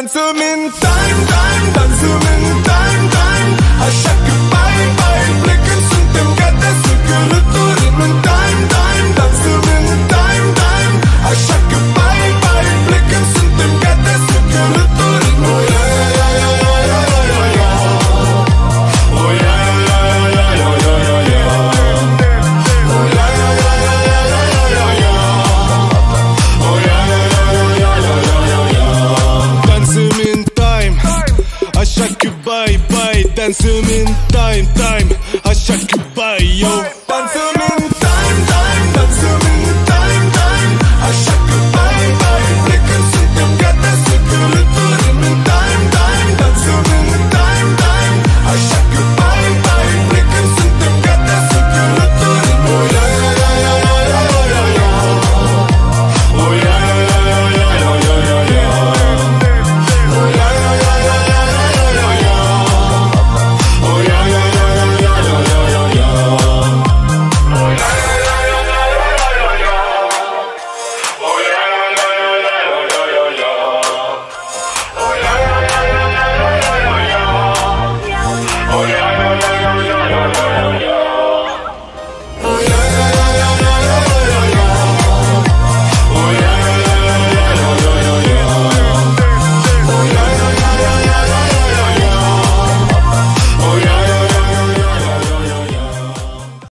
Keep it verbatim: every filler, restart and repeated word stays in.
Dansăm in time, time, dansăm in time, time. Așa că bye, bye, plecăm, suntem gata să călătorim în time, time. Dansăm in time, time. Așa că bye, bye, plecăm, suntem gata să călătorim. Oh yeah, yeah, yeah, yeah, yeah, yeah, yeah. Oh yeah, yeah, yeah, yeah, yeah, yeah, yeah, yeah. Oh yeah, yeah, yeah, yeah, yeah, yeah, yeah, yeah. Oh yeah, yeah, yeah, yeah, yeah, yeah, yeah. Dansăm in time, așa că bye, bye. Dansăm in time, time. Așa că